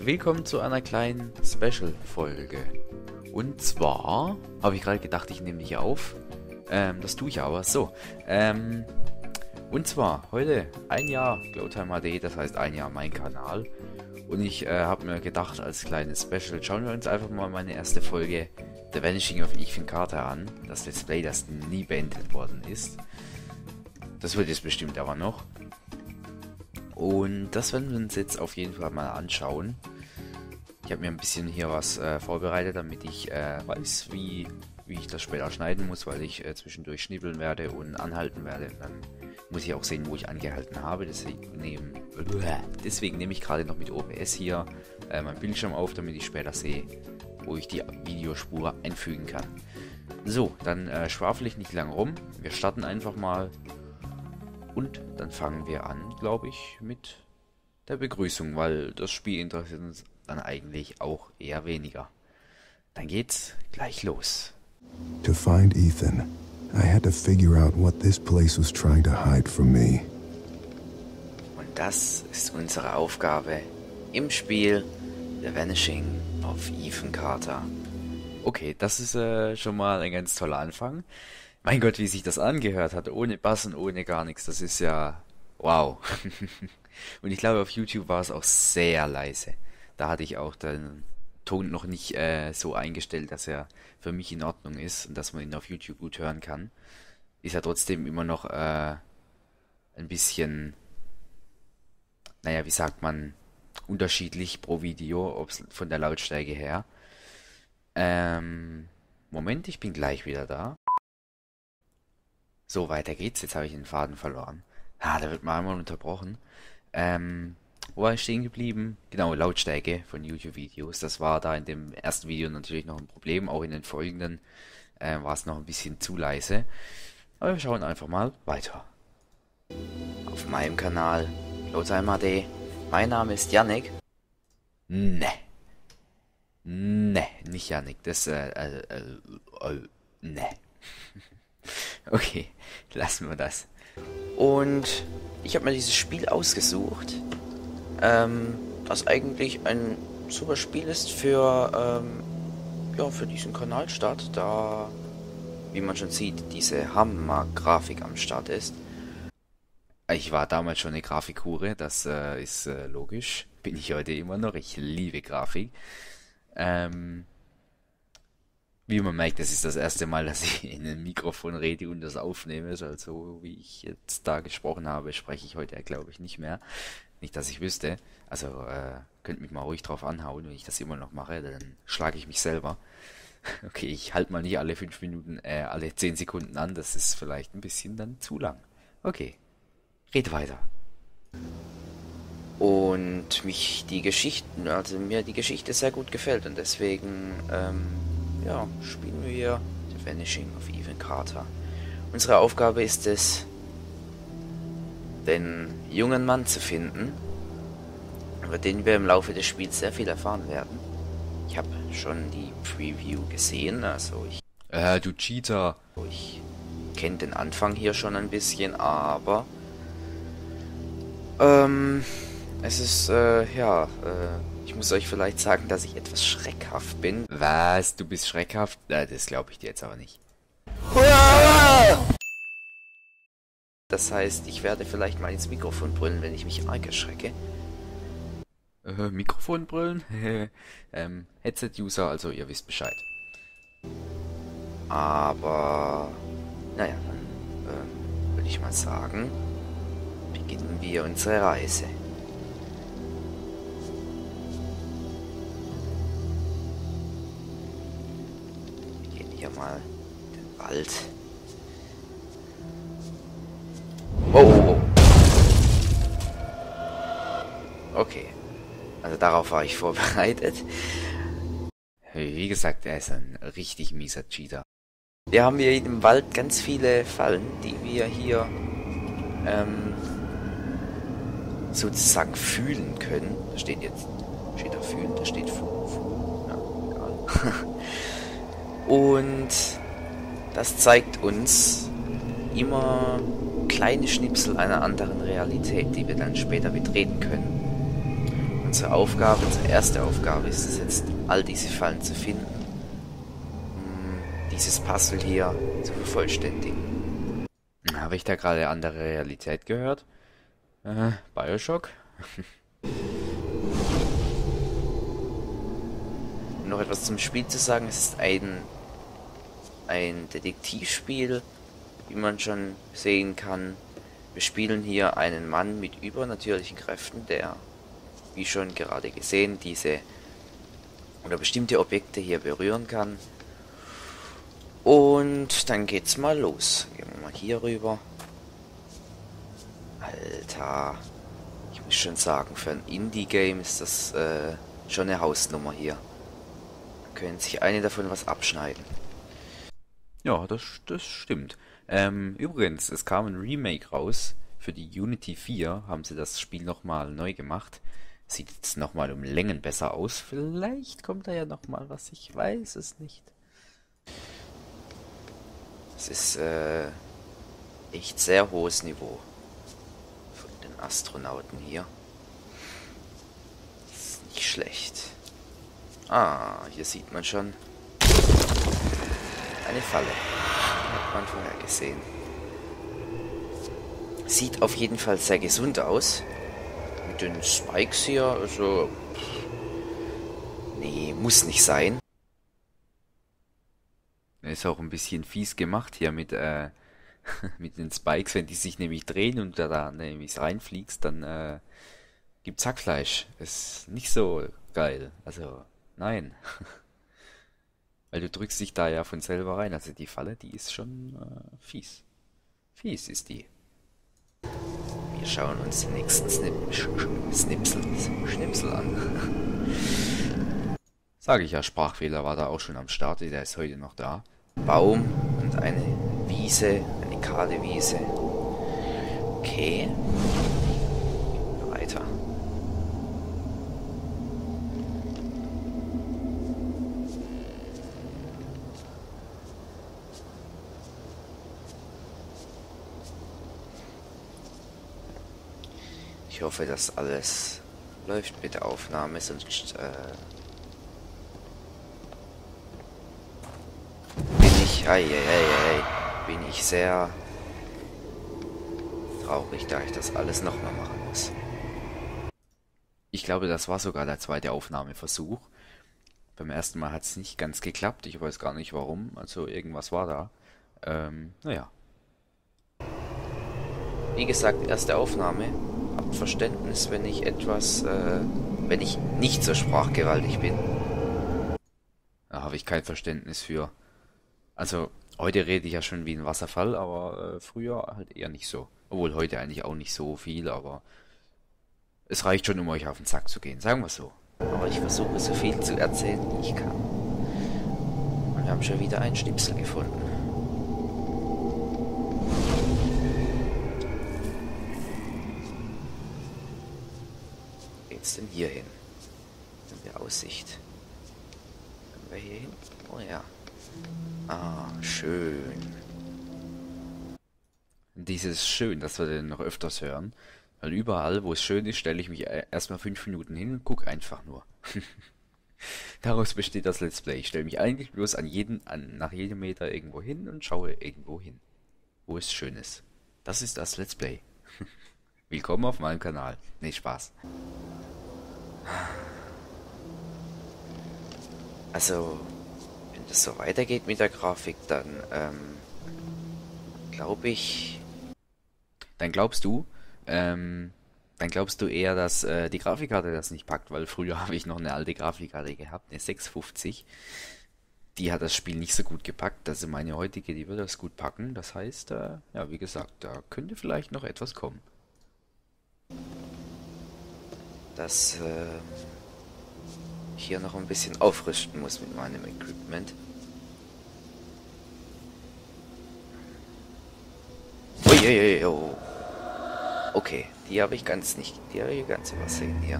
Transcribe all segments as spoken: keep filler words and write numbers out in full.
willkommen zu einer kleinen Special-Folge. Und zwar habe ich gerade gedacht, ich nehme dich auf. Ähm, das tue ich aber. So, ähm, und zwar heute ein Jahr Glowtime H D, das heißt ein Jahr mein Kanal. Und ich äh, habe mir gedacht, als kleines Special schauen wir uns einfach mal meine erste Folge The Vanishing of Ethan Carter an. Das Let's Play, das nie beendet worden ist. Das wird jetzt bestimmt aber noch. Und das werden wir uns jetzt auf jeden Fall mal anschauen. Ich habe mir ein bisschen hier was äh, vorbereitet, damit ich äh, weiß, wie, wie ich das später schneiden muss, weil ich äh, zwischendurch schnibbeln werde und anhalten werde. Und dann muss ich auch sehen, wo ich angehalten habe. Deswegen nehme, deswegen nehme ich gerade noch mit O B S hier äh, meinen Bildschirm auf, damit ich später sehe, wo ich die Videospur einfügen kann. So, dann äh, schwafel ich nicht lang rum. Wir starten einfach mal. Und dann fangen wir an, glaube ich, mit der Begrüßung, weil das Spiel interessiert uns dann eigentlich auch eher weniger. Dann geht's gleich los. To find Ethan, I had to figure out what this place was trying to hide from me. Und das ist unsere Aufgabe im Spiel The Vanishing of Ethan Carter. Okay, das ist äh, schon mal ein ganz toller Anfang. Mein Gott, wie sich das angehört hat, ohne Bass und ohne gar nichts, das ist ja wow. Und ich glaube, auf YouTube war es auch sehr leise. Da hatte ich auch den Ton noch nicht äh, so eingestellt, dass er für mich in Ordnung ist und dass man ihn auf YouTube gut hören kann. Ist ja trotzdem immer noch äh, ein bisschen, naja, wie sagt man, unterschiedlich pro Video, ob's von der Lautstärke her. Ähm, Moment, ich bin gleich wieder da. So, weiter geht's. Jetzt habe ich den Faden verloren. Ah, da wird man einmal unterbrochen. Ähm, wo war ich stehen geblieben? Genau, Lautstärke von YouTube-Videos. Das war da in dem ersten Video natürlich noch ein Problem. Auch in den folgenden äh, war es noch ein bisschen zu leise. Aber wir schauen einfach mal weiter. Auf meinem Kanal Glowtime H D. Mein Name ist Yannick. Ne. Ne, nicht Yannick. Das, äh, äh, äh, äh ne. Okay, lassen wir das. Und ich habe mir dieses Spiel ausgesucht, ähm, das eigentlich ein super Spiel ist für, ähm, ja, für diesen Kanalstart, da, wie man schon sieht, diese Hammer-Grafik am Start ist. Ich war damals schon eine Grafikhure, das äh, ist äh, logisch, bin ich heute immer noch, ich liebe Grafik. Ähm... Wie man merkt, das ist das erste Mal, dass ich in ein Mikrofon rede und das aufnehme. Also wie ich jetzt da gesprochen habe, spreche ich heute, glaube ich, nicht mehr. Nicht, dass ich wüsste. Also äh, könnt mich mal ruhig drauf anhauen, wenn ich das immer noch mache, dann schlage ich mich selber. Okay, ich halte mal nicht alle fünf Minuten, äh, alle zehn Sekunden an. Das ist vielleicht ein bisschen dann zu lang. Okay, red weiter. Und mich die Geschichten, also mir die Geschichte sehr gut gefällt und deswegen, ähm, ja, spielen wir The Vanishing of Ethan Carter. Unsere Aufgabe ist es, den jungen Mann zu finden, über den wir im Laufe des Spiels sehr viel erfahren werden. Ich habe schon die Preview gesehen, also ich... Äh, du Cheater! Ich kenne den Anfang hier schon ein bisschen, aber... Ähm... Es ist, äh, ja, äh... ich muss euch vielleicht sagen, dass ich etwas schreckhaft bin. Was? Du bist schreckhaft? Na, das glaube ich dir jetzt aber nicht. Das heißt, ich werde vielleicht mal ins Mikrofon brüllen, wenn ich mich arg erschrecke. Äh, Mikrofon brüllen? ähm, Headset-User, also ihr wisst Bescheid. Aber, naja, dann ähm, würde ich mal sagen, beginnen wir unsere Reise. Hier mal den Wald. Oh, oh, oh. Okay. Also darauf war ich vorbereitet. Wie gesagt, er ist ein richtig mieser Cheater. Wir haben hier im Wald ganz viele Fallen, die wir hier ähm, sozusagen fühlen können. Da steht jetzt, steht da fühlen, da steht fu, fu. Ja, egal. Und das zeigt uns immer kleine Schnipsel einer anderen Realität, die wir dann später betreten können. Und unsere Aufgabe, unsere erste Aufgabe ist es jetzt, all diese Fallen zu finden, um dieses Puzzle hier zu vervollständigen. Habe ich da gerade andere Realität gehört? Äh, Bioshock? Um noch etwas zum Spiel zu sagen, es ist ein, ein Detektivspiel, wie man schon sehen kann. Wir spielen hier einen Mann mit übernatürlichen Kräften, der, wie schon gerade gesehen, diese oder bestimmte Objekte hier berühren kann. Und dann geht's mal los. Gehen wir mal hier rüber. Alter, ich muss schon sagen, für ein Indie-Game ist das äh, schon eine Hausnummer hier. Da können sich eine davon was abschneiden. Ja, das, das stimmt. Ähm, übrigens, es kam ein Remake raus. Für die Unity vier haben sie das Spiel nochmal neu gemacht. Sieht jetzt nochmal um Längen besser aus. Vielleicht kommt da ja nochmal was, ich weiß es nicht. Es ist äh, echt sehr hohes Niveau von den Astronauten hier. Das ist nicht schlecht. Ah, hier sieht man schon eine Falle. Hat man vorher gesehen. Sieht auf jeden Fall sehr gesund aus. Mit den Spikes hier, also... Nee, muss nicht sein. Ist auch ein bisschen fies gemacht hier mit, äh, mit den Spikes. Wenn die sich nämlich drehen und da, da nämlich reinfliegst, dann äh, gibt's Hackfleisch. Ist nicht so geil. Also, nein. Weil du drückst dich da ja von selber rein. Also die Falle, die ist schon äh, fies. Fies ist die. Wir schauen uns den nächsten Snip Schnipsel, Schnipsel an. Sage ich ja, Sprachfehler war da auch schon am Start, der ist heute noch da. Baum und eine Wiese, eine kahle Wiese. Okay. Weiter. Ich hoffe, dass alles läuft mit der Aufnahme, sonst äh, bin ich, ei, ei, ei, ei, bin ich sehr traurig, da ich das alles nochmal machen muss. Ich glaube, das war sogar der zweite Aufnahmeversuch. Beim ersten Mal hat es nicht ganz geklappt, ich weiß gar nicht warum, also irgendwas war da. Ähm, naja. Wie gesagt, erste Aufnahme. Habt Verständnis, wenn ich etwas, äh, wenn ich nicht so sprachgewaltig bin. Da habe ich kein Verständnis für. Also, heute rede ich ja schon wie ein Wasserfall, aber äh, früher halt eher nicht so. Obwohl heute eigentlich auch nicht so viel, aber es reicht schon, um euch auf den Sack zu gehen, sagen wir so. Aber ich versuche so viel zu erzählen, wie ich kann. Und wir haben schon wieder einen Schnipsel gefunden. Geht's denn hier hin? Haben wir Aussicht? Können wir hier hin? Oh ja. Ah, schön. Dieses schön, das wir dann noch öfters hören. Weil überall, wo es schön ist, stelle ich mich erstmal fünf Minuten hin und gucke einfach nur. Daraus besteht das Let's Play. Ich stelle mich eigentlich bloß an jeden, an, nach jedem Meter irgendwo hin und schaue irgendwo hin, wo es schön ist. Das ist das Let's Play. Willkommen auf meinem Kanal. Nee, Spaß. Also, wenn das so weitergeht mit der Grafik, dann ähm, glaube ich... Dann glaubst du, ähm, dann glaubst du eher, dass äh, die Grafikkarte das nicht packt, weil früher habe ich noch eine alte Grafikkarte gehabt, eine sechshundertfünfzig. Die hat das Spiel nicht so gut gepackt, also meine heutige, die wird das gut packen. Das heißt, äh, ja, wie gesagt, da könnte vielleicht noch etwas kommen. Dass äh, ich hier noch ein bisschen aufrüsten muss mit meinem Equipment. Uiuiui, oh. Okay, die habe ich ganz nicht, die habe ich ganz übersehen hier.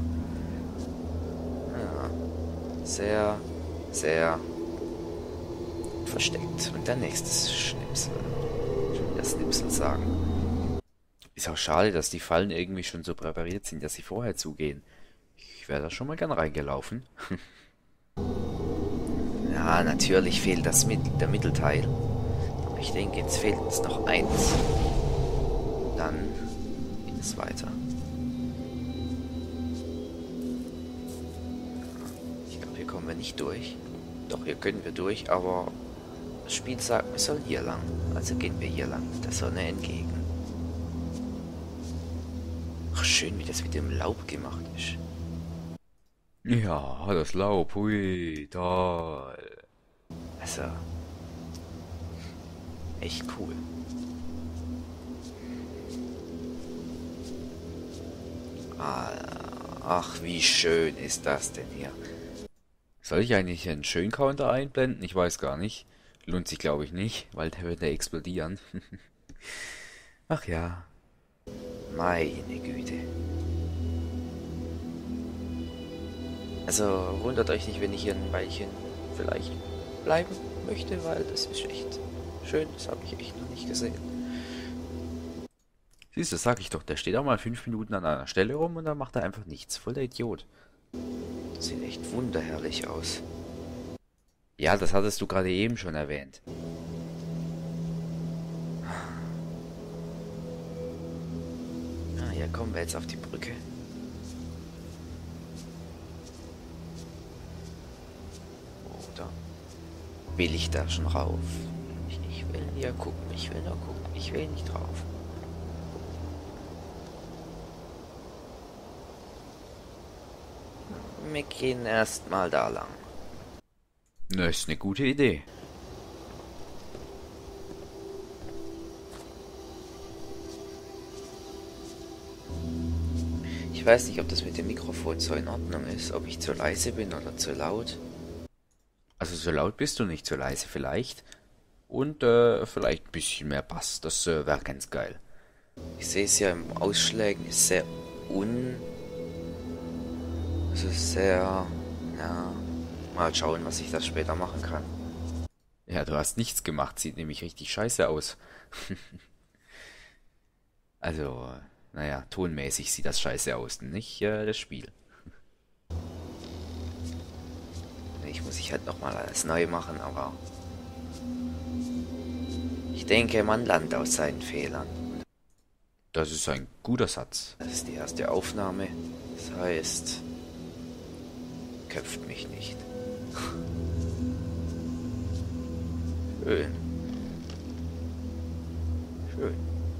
Ja, sehr, sehr versteckt. Und der nächste Schnipsel. Schon wieder Schnipsel sagen. Ist auch schade, dass die Fallen irgendwie schon so präpariert sind, dass sie vorher zugehen. Ich wäre da schon mal gern reingelaufen. Ja, natürlich fehlt das mit der Mittelteil. Aber ich denke, jetzt fehlt uns noch eins. Dann geht es weiter. Ich glaube, hier kommen wir nicht durch. Doch, hier können wir durch, aber das Spiel sagt, wir sollen hier lang. Also gehen wir hier lang, der Sonne entgegen. Ach, schön, wie das mit dem Laub gemacht ist. Ja, das Laub, hui, toll. Also, echt cool. Ach, wie schön ist das denn hier? Soll ich eigentlich einen Schön-Counter einblenden? Ich weiß gar nicht. Lohnt sich, glaube ich, nicht, weil der wird ja explodieren. Ach ja. Meine Güte. Also wundert euch nicht, wenn ich hier ein Weilchen vielleicht bleiben möchte, weil das ist echt schön. Das habe ich echt noch nicht gesehen. Siehst du, sag ich doch, der steht auch mal fünf Minuten an einer Stelle rum und dann macht er einfach nichts. Voll der Idiot. Das sieht echt wunderherrlich aus. Ja, das hattest du gerade eben schon erwähnt. Ah, hier kommen wir jetzt auf die Brücke. Oder will ich da schon rauf? Ich, ich will ja gucken, ich will nur gucken, ich will nicht drauf. Wir gehen erstmal da lang. Das ist eine gute Idee. Ich weiß nicht, ob das mit dem Mikrofon so in Ordnung ist, ob ich zu leise bin oder zu laut. Also so laut bist du nicht, zu leise vielleicht. Und äh, vielleicht ein bisschen mehr Bass, das äh, wäre ganz geil. Ich sehe es ja im Ausschlägen, ist sehr un... Also sehr... Ja... Mal schauen, was ich das später machen kann. Ja, du hast nichts gemacht, sieht nämlich richtig scheiße aus. Also, naja, tonmäßig sieht das scheiße aus, nicht äh, das Spiel. Ich muss ich halt nochmal alles neu machen, aber... Ich denke, man lernt aus seinen Fehlern. Das ist ein guter Satz. Das ist die erste Aufnahme. Das heißt... Köpft mich nicht. Schön. Schön.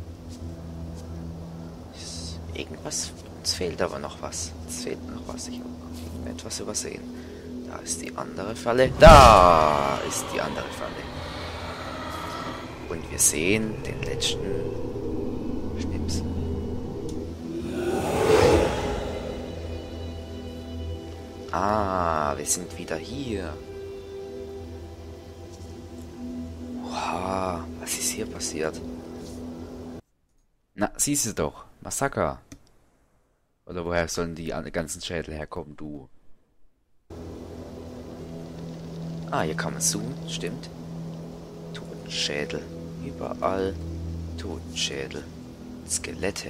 Ist irgendwas... Uns fehlt aber noch was. Es fehlt noch was. Ich habe etwas übersehen. Da ist die andere Falle. Da ist die andere Falle. Und wir sehen den letzten Schnips. Ah, wir sind wieder hier. Wow, was ist hier passiert? Na, siehst du doch. Massaker. Oder woher sollen die ganzen Schädel herkommen, du? Ah, hier kann man zoomen, stimmt. Totenschädel. Überall Totenschädel. Skelette.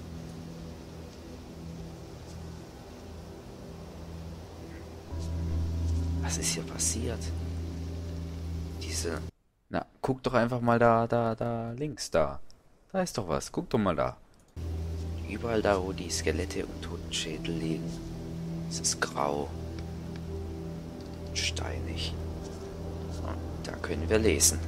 Was ist hier passiert? Diese... Na, guck doch einfach mal da, da, da, links, da. Da ist doch was. Guck doch mal da. Überall da, wo die Skelette und Totenschädel liegen. Es ist grau. Steinig. Und da können wir lesen.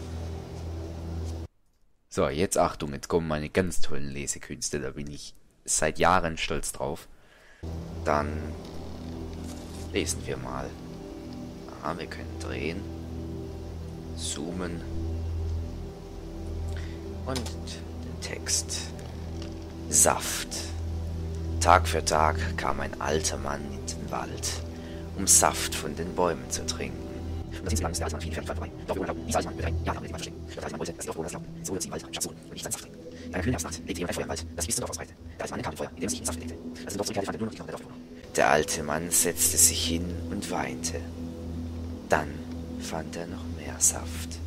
So, jetzt Achtung, jetzt kommen meine ganz tollen Lesekünste. Da bin ich seit Jahren stolz drauf. Dann lesen wir mal. Aha, wir können drehen. Zoomen. Und den Text. Saft. Tag für Tag kam ein alter Mann in den Wald, um Saft von den Bäumen zu trinken. Und das ist der alte Mann, viele Pferde vorbei. Doch wir urlauben, dieser alte Mann wird ein Jahr lang mit dem Wald verstecken. Der alte Mann wollte, dass die Aufruhr das glauben. So wird sie im Wald statt und nicht seinen Saft trinken. In einer kühlen Herbstnacht legte jemand ein Feuer im Wald, das bis zum Dorf ausbreitete. Der alte Mann kam im Feuer, in dem es sich Saft legte. Als der Dorf zurückkehrte, fand er nur noch die Knochen der Dorfbewohner. Der alte Mann setzte sich hin und weinte. Dann fand er noch mehr Saft.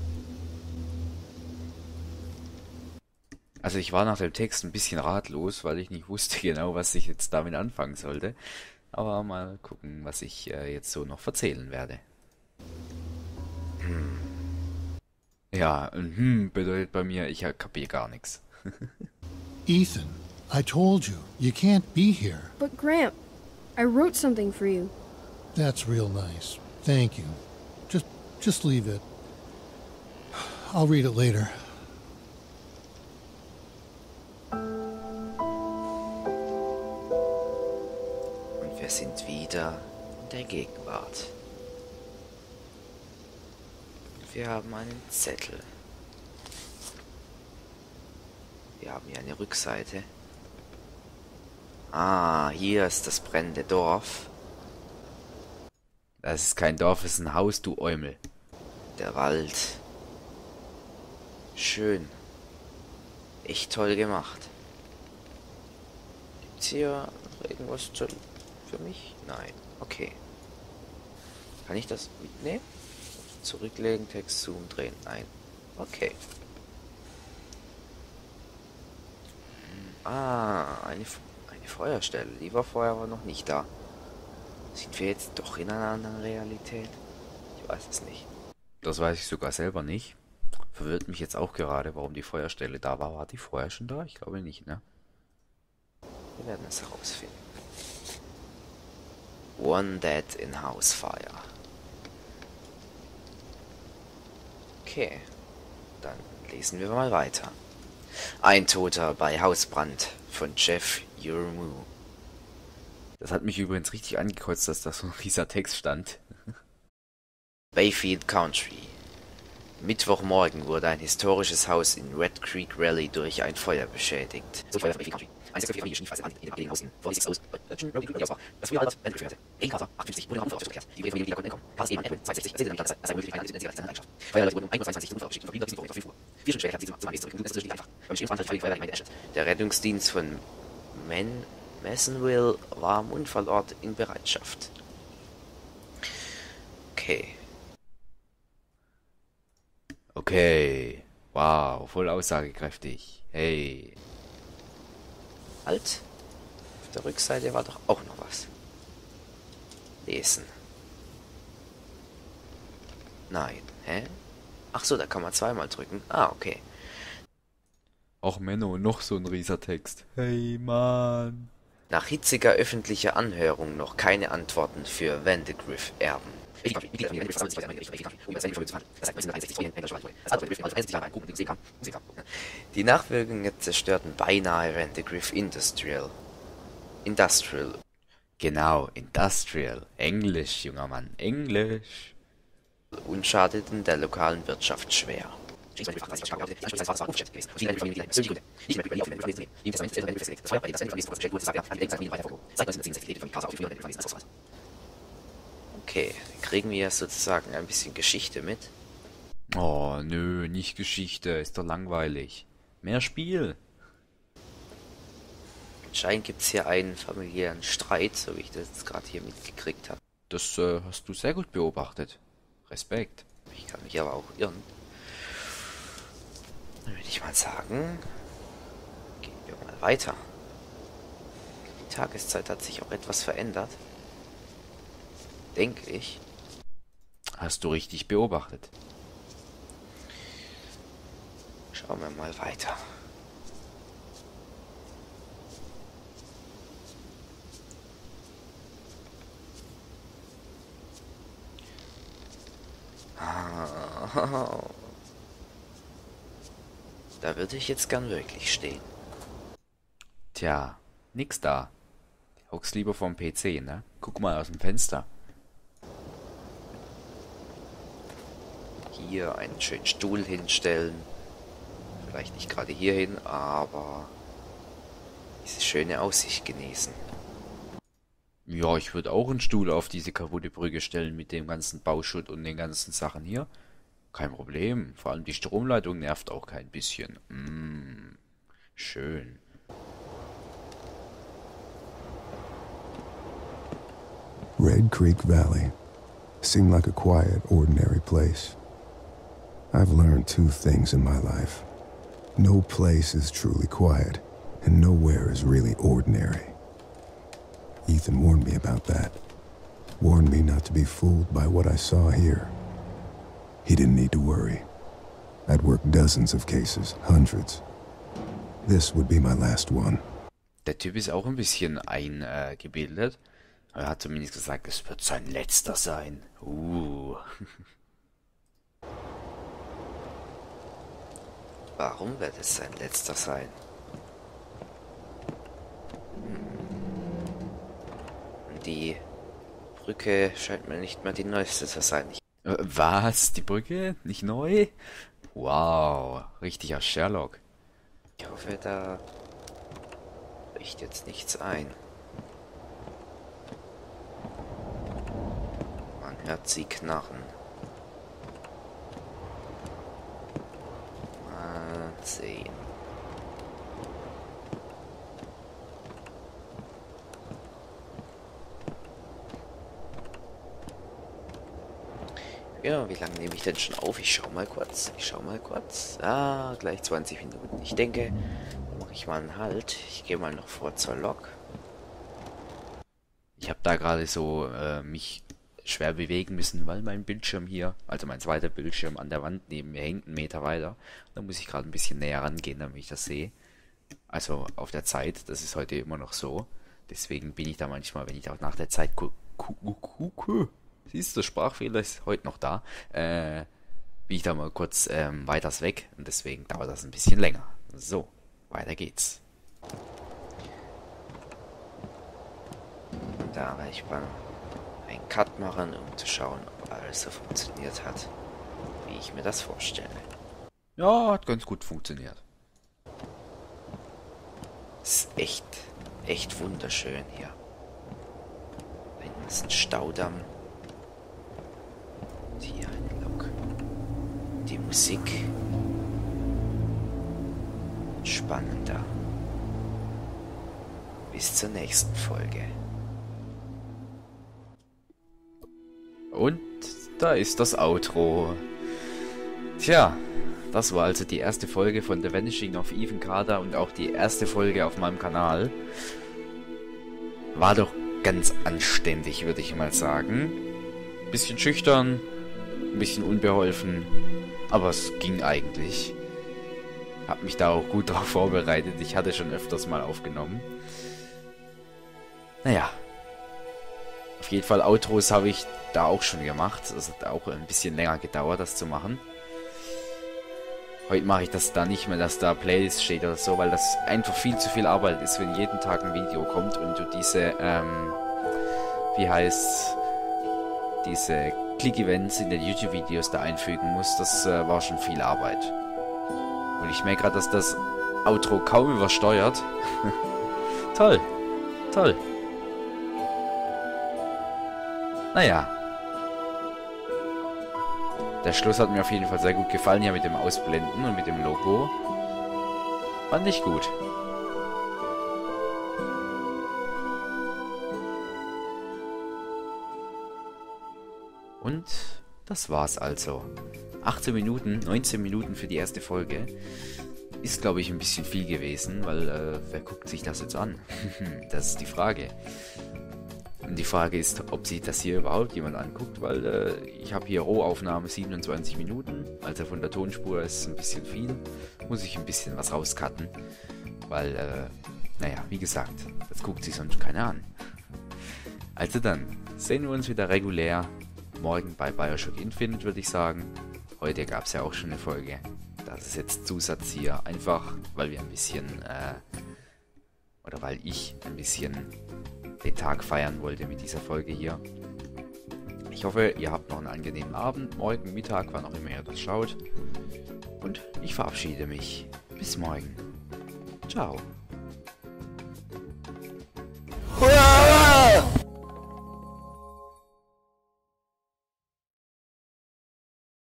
Also ich war nach dem Text ein bisschen ratlos, weil ich nicht wusste genau, was ich jetzt damit anfangen sollte. Aber mal gucken, was ich äh, jetzt so noch erzählen werde. Hm. Ja, ein hm bedeutet bei mir, ich kapiere gar nichts. Ethan, I told you, you can't be here. But Gramp, I wrote something for you. That's real nice. Thank you. Just, just leave it. I'll read it later. Und wir sind wieder in der Gegenwart. Wir haben einen Zettel. Wir haben hier eine Rückseite. Ah, hier ist das brennende Dorf. Das ist kein Dorf, es ist ein Haus, du Eumel. Der Wald. Schön. Echt toll gemacht. Gibt's hier noch irgendwas für mich? Nein. Okay. Kann ich das mitnehmen? Zurücklegen, Text zoom, drehen. Nein. Okay. Ah, eine, eine Feuerstelle. Die war vorher aber noch nicht da. Sind wir jetzt doch in einer anderen Realität? Ich weiß es nicht. Das weiß ich sogar selber nicht. Verwirrt mich jetzt auch gerade, warum die Feuerstelle da war. War die vorher schon da? Ich glaube nicht, ne? Wir werden es herausfinden. One dead in house fire. Okay, dann lesen wir mal weiter. Ein Toter bei Hausbrand von Jeff Yurmu. Das hat mich übrigens richtig angekotzt, dass da so ein rieser Text stand. Bayfield Country. Mittwochmorgen wurde ein historisches Haus in Red Creek Valley durch ein Feuer beschädigt. So Feuer von Bayfield Country. Ein sechsköpfiger Familie schlief fast an in dem abgelegenen Haus in Vorsicht aus. Das früher Albert Band geführte. Ray Carter, achtundfünfzig, wurde Raum für die Familie konnten entkommen. Carters Ehemann Edwin, zweiundsechzig, erzählte damit, dass er möglich eine seine Eigenschaft. Feuerleute wurden um ein Uhr zweiundzwanzig Stunden verschickt und verblieben bis fünf Uhr. Vier Stunden später kehrten sie zum Anwesen zurück. Nun ist es nicht einfach. Beim Stehungsbrand fand die Feuerwehr in Ashland. Der Rettungsdienst von Man Massonville war am Unfallort in Bereitschaft. Okay. Okay. Wow, voll aussagekräftig. Hey. Halt. Auf der Rückseite war doch auch noch was. Lesen. Nein. Hä? Ach so, da kann man zweimal drücken. Ah, okay. Ach Menno, noch so ein rieser Text. Hey, Mann. Nach hitziger öffentlicher Anhörung noch keine Antworten für Vandegrift erben. Die Nachwirkungen zerstörten beinahe Vandegrift Industrial. Industrial. Genau, Industrial. Englisch, junger Mann, Englisch. Und schadeten der lokalen Wirtschaft schwer. Okay, kriegen wir sozusagen ein bisschen Geschichte mit. Oh, nö, nicht Geschichte, ist doch langweilig. Mehr Spiel. Anscheinend gibt es hier einen familiären Streit, so wie ich das jetzt gerade hier mitgekriegt habe. Das äh, hast du sehr gut beobachtet. Respekt. Ich kann mich aber auch irren. Dann würde ich mal sagen, gehen wir mal weiter. Die Tageszeit hat sich auch etwas verändert. Denke ich. Hast du richtig beobachtet. Schauen wir mal weiter. Da würde ich jetzt gern wirklich stehen. Tja, nix da. Hockst lieber vom P C, ne? Guck mal aus dem Fenster. Hier einen schönen Stuhl hinstellen. Vielleicht nicht gerade hier hin, aber diese schöne Aussicht genießen. Ja, ich würde auch einen Stuhl auf diese kaputte Brücke stellen mit dem ganzen Bauschutt und den ganzen Sachen hier. Kein Problem. Vor allem die Stromleitung nervt auch kein bisschen. Mm, schön. Red Creek Valley seemed like a quiet, ordinary place. I've learned two things in my life. No place is truly quiet, and nowhere is really ordinary. Ethan warned me about that. Warned me not to be fooled by what I saw here. He didn't need to worry. I'd worked dozens of cases, hundreds. This would be my last one. Der Typ ist auch ein bisschen eingebildet. Äh, er hat zumindest gesagt, es wird sein letzter sein. Uh. Warum wird es sein letzter sein? Hm. Die Brücke scheint mir nicht mehr die neueste zu sein. Äh, was? Die Brücke? Nicht neu? Wow, richtiger Sherlock. Ich hoffe, da bricht jetzt nichts ein. Man hört sie knarren. Mal sehen. Ja, wie lange nehme ich denn schon auf? Ich schau mal kurz. Ich schau mal kurz. Ah, gleich zwanzig Minuten. Ich denke, da mache ich mal einen Halt. Ich gehe mal noch vor zur Lok. Ich habe da gerade so äh, mich schwer bewegen müssen, weil mein Bildschirm hier, also mein zweiter Bildschirm an der Wand neben mir hängt, einen Meter weiter. Da muss ich gerade ein bisschen näher rangehen, damit ich das sehe. Also auf der Zeit, das ist heute immer noch so. Deswegen bin ich da manchmal, wenn ich auch nach der Zeit gucke, siehst du, der Sprachfehler ist heute noch da. Äh, bin ich da mal kurz ähm, weiters weg und deswegen dauert das ein bisschen länger. So, weiter geht's. Da werde ich mal einen Cut machen, um zu schauen, ob alles so funktioniert hat, wie ich mir das vorstelle. Ja, hat ganz gut funktioniert. Ist echt, echt wunderschön hier. Da hinten ist ein Staudamm. Hier eine Lok. Die Musik. Spannender. Bis zur nächsten Folge. Und da ist das Outro. Tja, das war also die erste Folge von The Vanishing of Ethan Carter und auch die erste Folge auf meinem Kanal. War doch ganz anständig, würde ich mal sagen. Bisschen schüchtern. Ein bisschen unbeholfen, aber es ging eigentlich. Hab mich da auch gut drauf vorbereitet. Ich hatte schon öfters mal aufgenommen. Naja. Auf jeden Fall Outros habe ich da auch schon gemacht. Es hat auch ein bisschen länger gedauert, das zu machen. Heute mache ich das da nicht mehr, dass da Playlist steht oder so, weil das einfach viel zu viel Arbeit ist, wenn jeden Tag ein Video kommt und du diese, ähm, wie heißt diese Click-Events in den YouTube-Videos da einfügen muss, das äh, war schon viel Arbeit. Und ich merke gerade, dass das Outro kaum übersteuert. Toll. Toll. Naja. Der Schluss hat mir auf jeden Fall sehr gut gefallen, hier mit dem Ausblenden und mit dem Logo. Fand ich gut. Und das war's also. achtzehn Minuten, neunzehn Minuten für die erste Folge. Ist, glaube ich, ein bisschen viel gewesen, weil äh, wer guckt sich das jetzt an? Das ist die Frage. Und die Frage ist, ob sich das hier überhaupt jemand anguckt, weil äh, ich habe hier Rohaufnahme siebenundzwanzig Minuten, also von der Tonspur ist ein bisschen viel. Muss ich ein bisschen was rauscutten, weil, äh, naja, wie gesagt, das guckt sich sonst keiner an. Also dann, sehen wir uns wieder regulär morgen bei Bioshock Infinite, würde ich sagen. Heute gab es ja auch schon eine Folge. Das ist jetzt Zusatz hier, einfach weil wir ein bisschen, äh, oder weil ich ein bisschen den Tag feiern wollte mit dieser Folge hier. Ich hoffe, ihr habt noch einen angenehmen Abend, morgen, Mittag, wann auch immer ihr das schaut. Und ich verabschiede mich. Bis morgen. Ciao.